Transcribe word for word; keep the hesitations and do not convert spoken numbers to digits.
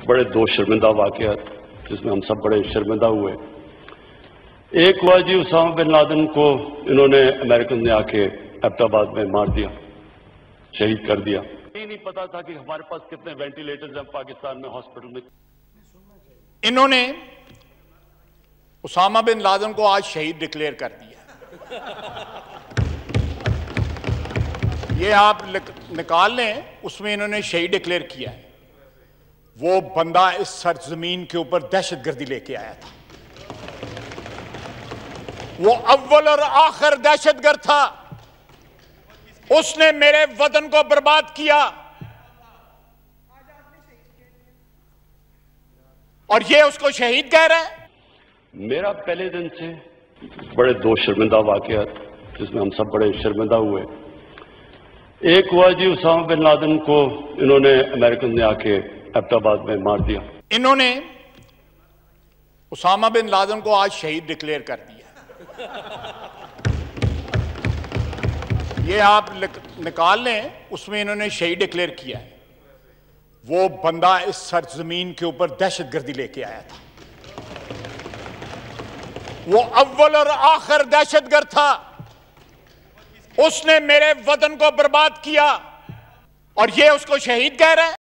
बड़े दो शर्मिंदा वाक़यात जिसमें हम सब बड़े शर्मिंदा हुए। एक हुआ जी, उसामा बिन लादेन को इन्होंने अमेरिकन ने आके एबटाबाद में मार दिया, शहीद कर दिया। ये नहीं पता था कि हमारे पास कितने वेंटिलेटर्स हैं पाकिस्तान में हॉस्पिटल में। इन्होंने उसामा बिन लादेन को आज शहीद डिक्लेयर कर दिया। ये आप निकाल लें, उसमें इन्होंने शहीद डिक्लेयर किया है। वो बंदा इस सरजमीन के ऊपर दहशतगर्दी लेके आया था। वो अव्वल और आखिर दहशतगर्द था। उसने मेरे वतन को बर्बाद किया और ये उसको शहीद कह रहे हैं। मेरा पहले दिन से बड़े दो शर्मिंदा वाक़यात जिसमें हम सब बड़े शर्मिंदा हुए। एक हुआ जी, उसामा बिन लादेन को इन्होंने अमेरिकन ने आके एबटाबाद में मार दिया। इन्होंने उसामा बिन लादेन को आज शहीद डिक्लेयर कर दिया। ये आप निकाल लें, उसमें इन्होंने शहीद डिक्लेयर किया है। वो बंदा इस सरजमीन के ऊपर दहशतगर्दी लेके आया था। वो अव्वल और आखिर दहशतगर्द था। उसने मेरे वतन को बर्बाद किया और ये उसको शहीद कह रहे हैं।